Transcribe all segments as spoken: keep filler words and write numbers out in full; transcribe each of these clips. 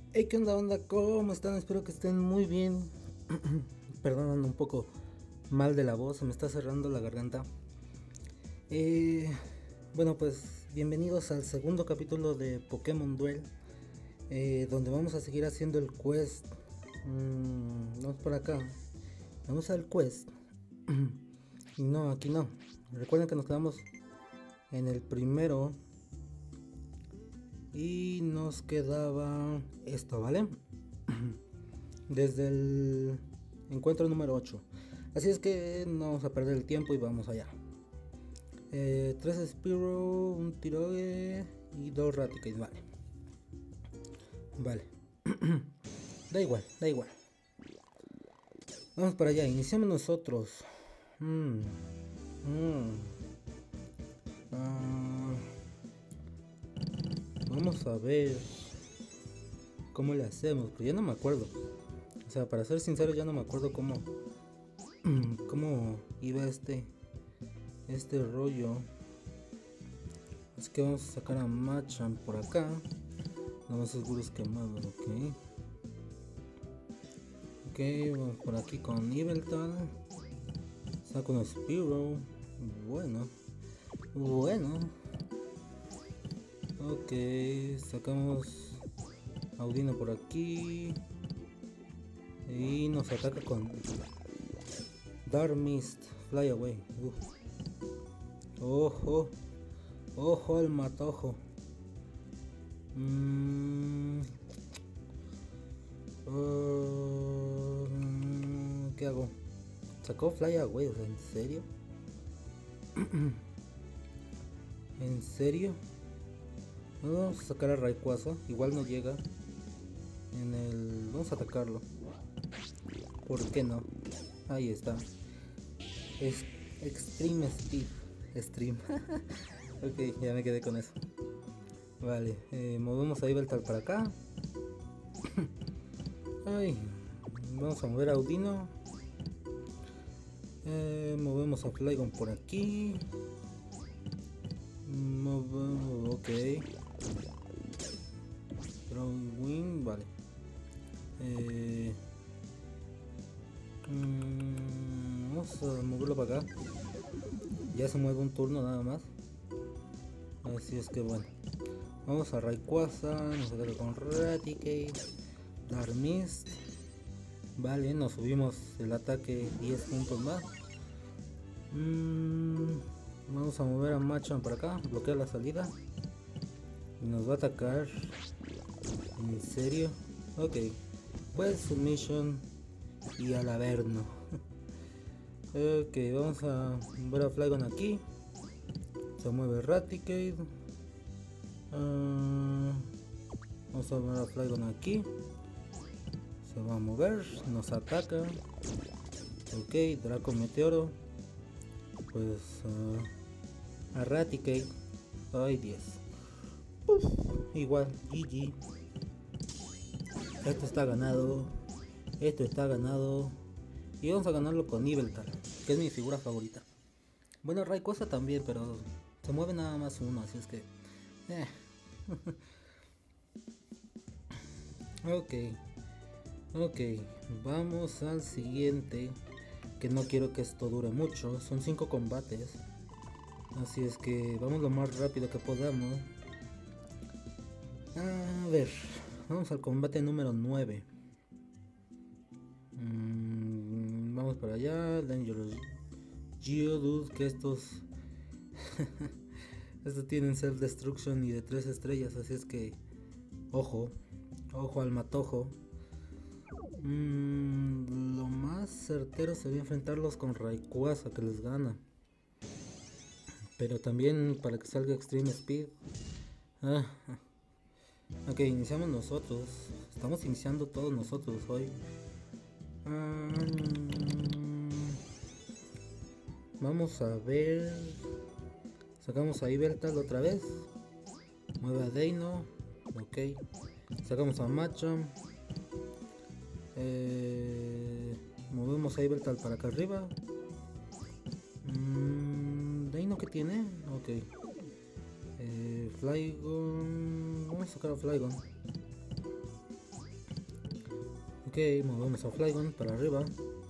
Hey, ¿qué onda, onda? ¿Cómo están? Espero que estén muy bien. Perdón, ando un poco mal de la voz, se me está cerrando la garganta. Eh, bueno, pues bienvenidos al segundo capítulo de Pokémon Duel, eh, donde vamos a seguir haciendo el quest. Mm, vamos por acá. Vamos al quest. Y no, aquí no. Recuerden que nos quedamos en el primero y nos quedaba esto, ¿vale? Desde el encuentro número ocho. Así es que no vamos a perder el tiempo y vamos allá. Eh, tres Spiro, un Tirogue y dos Raticate, vale. Vale. Da igual, da igual. Vamos para allá, iniciamos nosotros. Mm, mm. Ah, vamos a ver cómo le hacemos, porque ya no me acuerdo. O sea, para ser sincero, ya no me acuerdo cómo, cómo iba este, este rollo. Es que vamos a sacar a Machamp por acá. No más seguros quemados, ok. Ok, vamos por aquí con Yveltal. Saco un Spearow. Bueno, bueno. Ok, sacamos Audino por aquí. Y nos ataca con Dark Mist. Fly away. Uh. Ojo, ojo al matojo. Mm, uh, ¿Qué hago? Sacó Fly away, o sea, ¿en serio? ¿En serio? Vamos a sacar a Rayquaza, igual no llega. En el... Vamos a atacarlo. ¿Por qué no? Ahí está. Es Extreme Speed. Stream. Ok, ya me quedé con eso. Vale, eh, movemos a Yveltal para acá. Ay, vamos a mover a Audino. Eh, movemos a Flygon por aquí. Movemos, ok. Strong Wing, vale. Eh, mm, vamos a moverlo para acá. Ya se mueve un turno nada más. Así es que bueno. Vamos a Rayquaza. Nos quedamos con Raticate. Dark Mist. Vale, nos subimos el ataque diez puntos más. Mm, vamos a mover a Machamp para acá. Bloquear la salida. Y nos va a atacar. ¿En serio? Ok. Pues Submission y al Averno. Ok, vamos a mover a Flygon aquí. Se mueve Raticate. Uh, vamos a mover a Flygon aquí. Se va a mover, nos ataca. Ok, Draco Meteoro. Pues uh, a Raticate. Ay, diez. Uf, igual, G G. Esto está ganado. Esto está ganado. Y vamos a ganarlo con Yveltal, que es mi figura favorita. Bueno, Rayquaza también, pero se mueve nada más uno, así es que... Eh. Ok, ok, vamos al siguiente. Que no quiero que esto dure mucho. Son cinco combates. Así es que vamos lo más rápido que podamos. A ver, vamos al combate número nueve. Mm, vamos para allá. Dangerous Geodude, que estos... estos tienen self-destruction y de tres estrellas. Así es que... Ojo, ojo al matojo. Mm, lo más certero sería enfrentarlos con Rayquaza, que les gana. Pero también para que salga Extreme Speed. Ah, ok, iniciamos nosotros. Estamos iniciando todos nosotros hoy. Ah, vamos a ver. Sacamos a Yveltal otra vez. Mueve a Deino. Ok. Sacamos a Machamp. Eh, movemos a Yveltal para acá arriba. Mm, Deino, que tiene? Ok. Eh, Flygon. Vamos a sacar a Flygon. Ok, movemos a Flygon para arriba.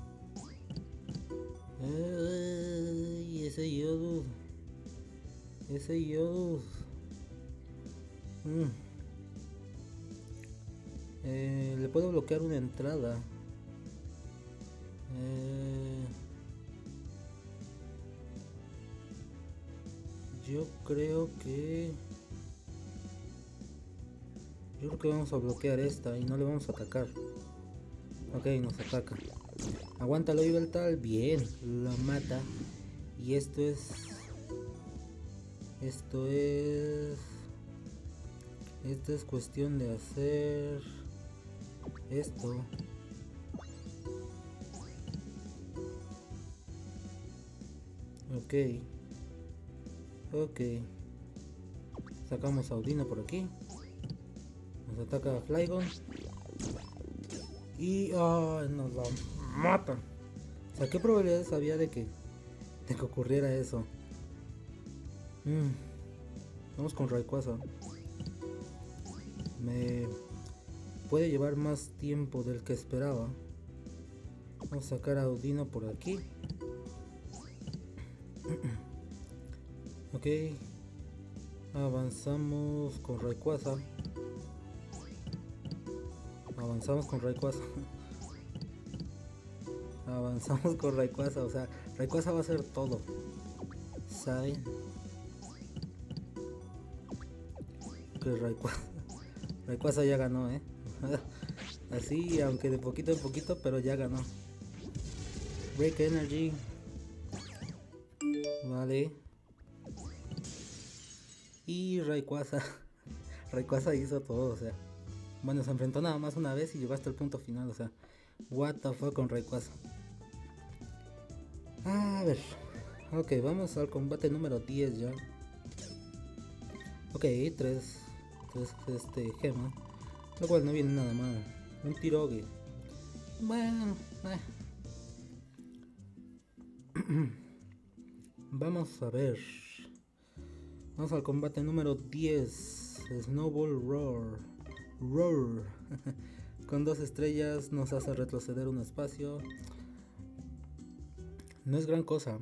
Ay, ese Yodo. Ese Yodo. Mm. Eh, le puedo bloquear una entrada. Eh, yo creo que... Yo creo que vamos a bloquear esta y no le vamos a atacar. Ok, nos ataca. Aguántalo, Yveltal. Bien, lo mata. Y esto es... Esto es... Esto es cuestión de hacer... Esto. Ok. Ok. Sacamos a Audino por aquí. Nos ataca Flygon. Y oh, nos la mata. O sea, ¿qué probabilidades había de que, de que ocurriera eso? Mm. Vamos con Rayquaza. Me puede llevar más tiempo del que esperaba. Vamos a sacar a Audino por aquí. Ok. Avanzamos con Rayquaza. Avanzamos con Rayquaza. Avanzamos con Rayquaza. O sea, Rayquaza va a hacer todo. ¿Saben? Que Rayquaza, Rayquaza ya ganó, eh. Así, aunque de poquito en poquito, pero ya ganó. Break Energy. Vale. Y Rayquaza. Rayquaza hizo todo, o sea. Bueno, se enfrentó nada más una vez y llegó hasta el punto final, o sea. What the fuck con Rayquaza. A ver. Ok, vamos al combate número diez ya. Ok, tres, tres este, gema. Lo cual no viene nada mal. Un Tirogue. Bueno, eh. Vamos a ver. Vamos al combate número diez. Snowball Roar. Roar. Con dos estrellas nos hace retroceder un espacio. No es gran cosa.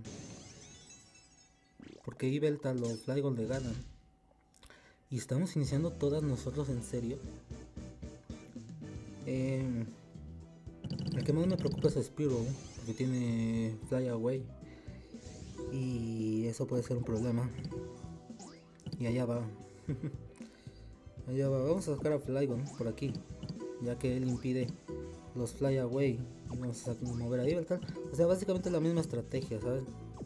Porque Yveltal o Flygon le ganan. Y estamos iniciando todas nosotros en serio. Eh, el que más me preocupa es Spearow. Porque tiene Fly Away. Y eso puede ser un problema. Y allá va. Allá va. Vamos a sacar a Flygon por aquí. Ya que él impide los Fly Away. Y vamos a mover a Yveltal. O sea, básicamente la misma estrategia, ¿sabes?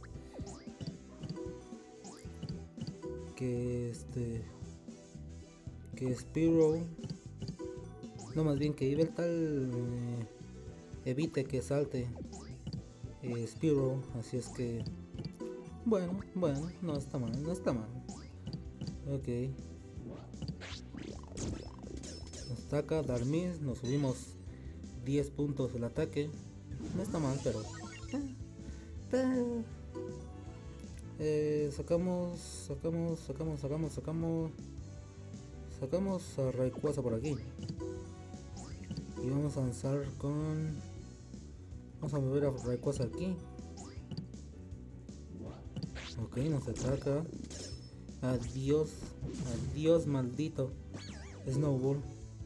Que este... Que Spearow... No, más bien que Yveltal eh, evite que salte eh, Spearow. Así es que... Bueno, bueno, no está mal, no está mal. Ok. Nos ataca Darmiss, nos subimos diez puntos el ataque. No está mal, pero... Eh, sacamos, sacamos, sacamos, sacamos, sacamos... Sacamos a Rayquaza por aquí. Y vamos a avanzar con... Vamos a mover a Rayquaza aquí. Ok, nos ataca. Adiós. Adiós, maldito Snowball.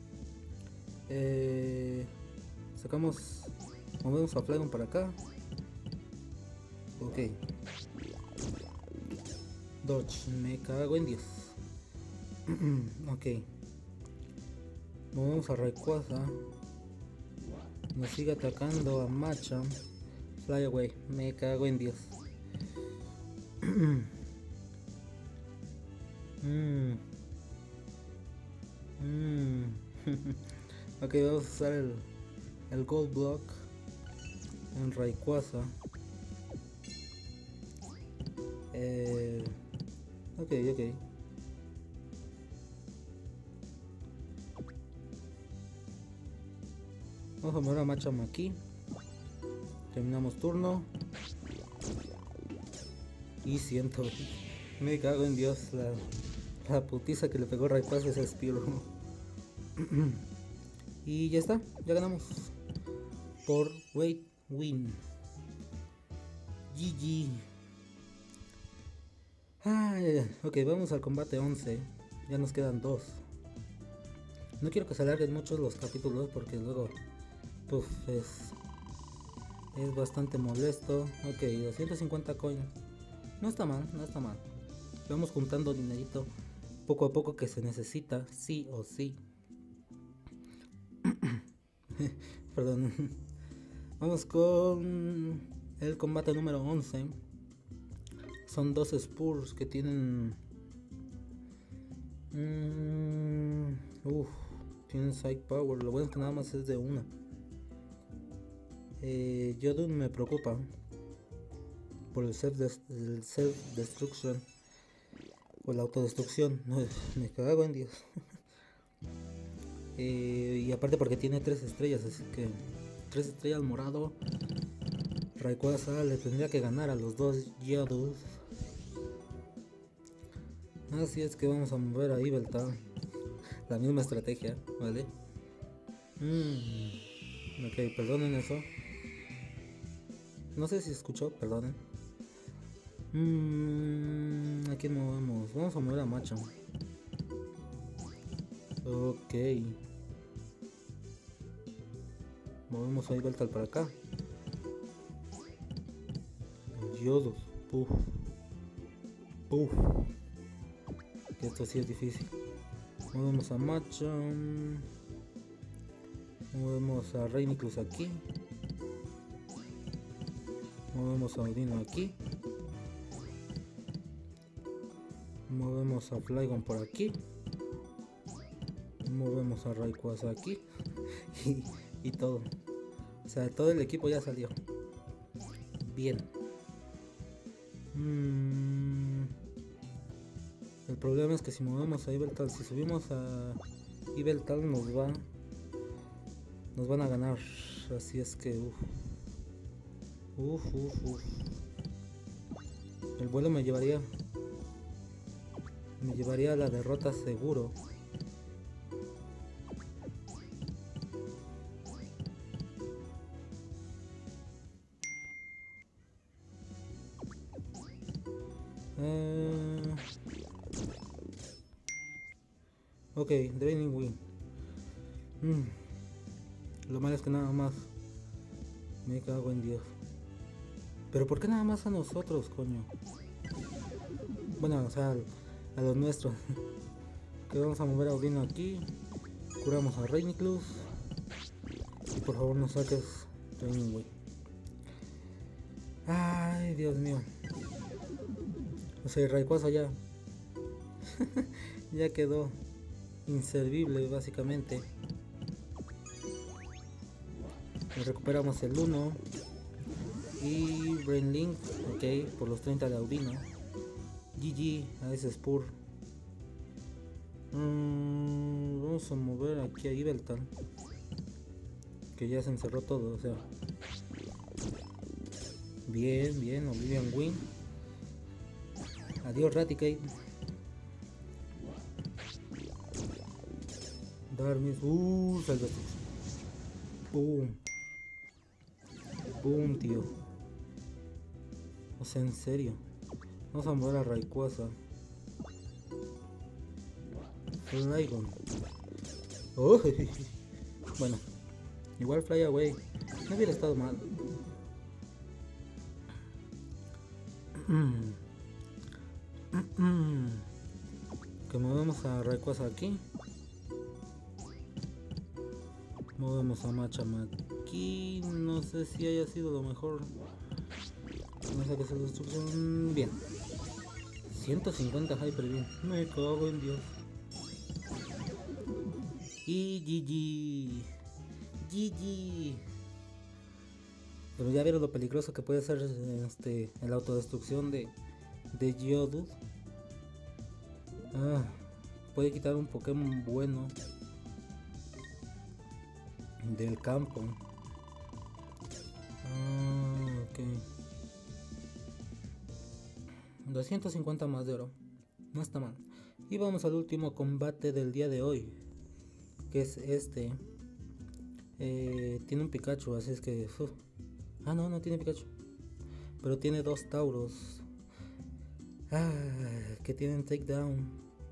Eh, sacamos... Movemos a Flygon para acá. Ok. Dodge. Me cago en Dios. Ok. Movemos a Rayquaza. Nos sigue atacando a Machamp. Fly Away. Me cago en Dios. mm. Mm. Ok, vamos a usar el, el Gold Block en Rayquaza. Eh, ok, ok. Vamos a mover a Machamp aquí. Terminamos turno. Y siento, me cago en Dios, la, la putiza que le pegó Rayquaza a ese Spearow. Y ya está, ya ganamos. por Wait Win. G G. Ay, ok, vamos al combate once. Ya nos quedan dos. No quiero que se alarguen mucho los capítulos porque luego puff, es, es bastante molesto. Ok, doscientos cincuenta coins. No está mal, no está mal. Vamos juntando dinerito poco a poco que se necesita, sí o sí. Perdón. Vamos con el combate número once. Son dos Spurs que tienen... Mmm, Uff, tienen Psych Power. Lo bueno es que nada más es de una. Eh, Yodun me preocupa por el self-destruction. Self o la autodestrucción. Me cago en Dios. eh, y aparte porque tiene tres estrellas, así que tres estrellas morado. Rayquaza le tendría que ganar a los dos Geodude. Así es que vamos a mover a Yveltal. La misma estrategia, ¿vale? Mm, ok, perdonen eso. No sé si escuchó, perdonen. Mm, ¿A quién movemos? Vamos a mover a Macho. Ok. Movemos a Yveltal para acá. Yodos. Puf. Puf. Que esto sí es difícil. Movemos a Macho. Movemos a Rainiclus aquí. Movemos a Audino aquí. Movemos a Flygon por aquí. Movemos a Rayquaza aquí. y, y todo. O sea, todo el equipo ya salió. Bien. Mm. El problema es que si movemos a Yveltal, si subimos a Yveltal nos va, nos van a ganar. Así es que uff. Uf, uf, uf. El vuelo me llevaría, me llevaría a la derrota seguro. Uh, ok, Draining Wing. Mm. Lo malo es que nada más. Me cago en Dios. Pero ¿por qué nada más a nosotros, coño? Bueno, o sea, a los nuestros. Que vamos a mover a Audino aquí. Curamos a Rainiclus. Y por favor no saques Draining Wing. Ay, Dios mío. O sea, Rayquaza ya ya quedó inservible básicamente. Recuperamos el uno. Y Brain Link, ok, por los treinta de Audino. G G a ese Spur. Mm, vamos a mover aquí a Yveltal, que ya se encerró todo, o sea. Bien, bien, Oblivion Wing. Adiós Raticate. Darmis, uh, salvación. Boom. Boom, tío. O sea, en serio. Vamos a mover a Rayquaza. Flygon. Oh, bueno, igual Fly Away. No hubiera estado mal. Que movemos a Rayquaza aquí. Movemos a Machamp aquí. No sé si haya sido lo mejor. No sé qué es la destrucción. Bien. ciento cincuenta Hyper Beam. Me cago en Dios. Y G G. G G. Pero ya vieron lo peligroso que puede ser este, la autodestrucción de, de Geodude. Ah, puede quitar un Pokémon bueno del campo. Ah, ok. doscientos cincuenta más de oro. No está mal. Y vamos al último combate del día de hoy, que es este. Eh, tiene un Pikachu, así es que... uf. Ah, no, no tiene Pikachu. Pero tiene dos Tauros. Ah, que tienen takedown.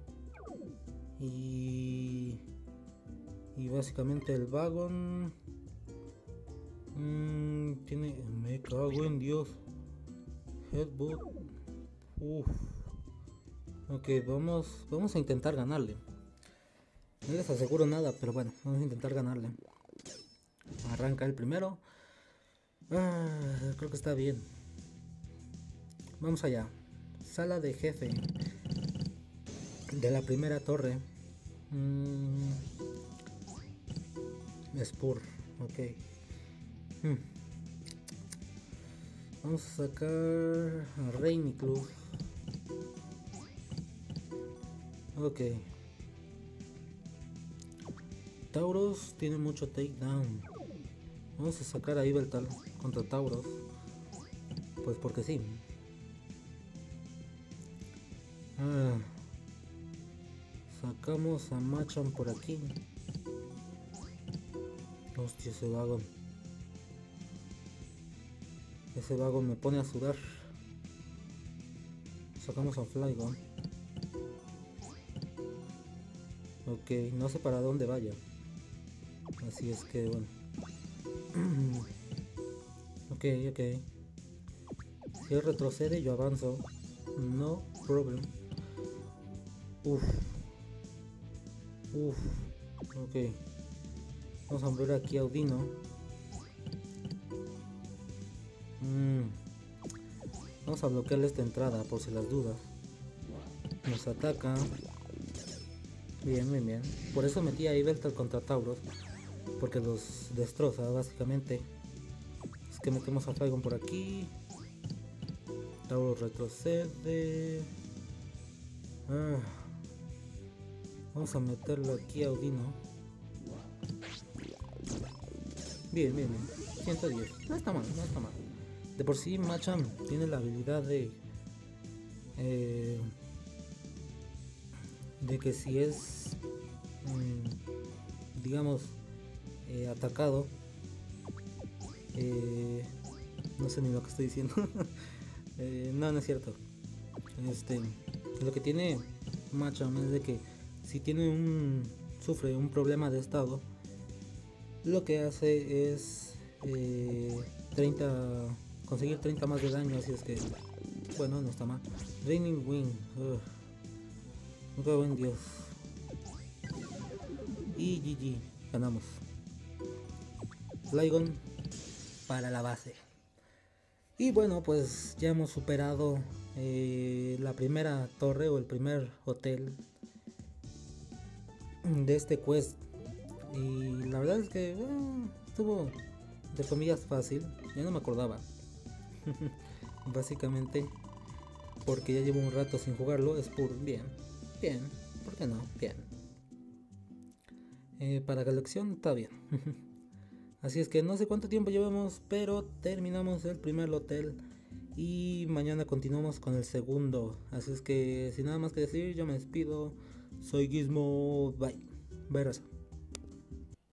Y... Y básicamente el Vagon... Mmm, tiene... Me cago en Dios. Headbutt. Uff. Ok, vamos, vamos a intentar ganarle. No les aseguro nada, pero bueno, vamos a intentar ganarle. Arranca el primero. Ah, creo que está bien. Vamos allá. Sala de jefe. De la primera torre. Mm, Spur. Ok. Hmm. Vamos a sacar a Rainy Club. Ok. Tauros tiene mucho takedown. Vamos a sacar a Yveltal contra Tauros. Pues porque sí. Ah. Sacamos a Machamp por aquí. Hostia, ese vago. Ese vago me pone a sudar. Sacamos a Flygon. Ok, no sé para dónde vaya. Así es que bueno. Ok, ok. Si él retrocede, yo avanzo. No problem. Uff. Uff. Ok. Vamos a ver aquí a Audino. Mm. Vamos a bloquearle esta entrada por si las dudas. Nos ataca. Bien, bien, bien. Por eso metí a Yveltal contra Tauros. Porque los destroza básicamente. Es que metemos a Flygon por aquí. Tauros retrocede. Ah. Vamos a meterlo aquí a Audino. Bien, bien, bien. ciento diez. No está mal, no está mal. De por sí Machamp tiene la habilidad de... Eh, de que si es... Mm, digamos... Eh, atacado... Eh, no sé ni lo que estoy diciendo. eh, no, no es cierto. Este... Lo que tiene Machamp es de que... Si tiene un... Sufre un problema de estado... Lo que hace es... Eh, treinta... Conseguir treinta más de daño, así es que... Bueno, no está mal. Raining Wind. Me cago en Dios. Y G G. Ganamos. Flygon para la base. Y bueno, pues ya hemos superado eh, la primera torre o el primer hotel de este quest. Y la verdad es que eh, estuvo de comillas fácil. Ya no me acordaba. Básicamente porque ya llevo un rato sin jugarlo. Es por bien, bien, ¿por qué no? Bien. Eh, para colección está bien. Así es que no sé cuánto tiempo llevamos, pero terminamos el primer hotel y mañana continuamos con el segundo. Así es que sin nada más que decir, yo me despido. Soy Gizmo, bye. Bye, raza.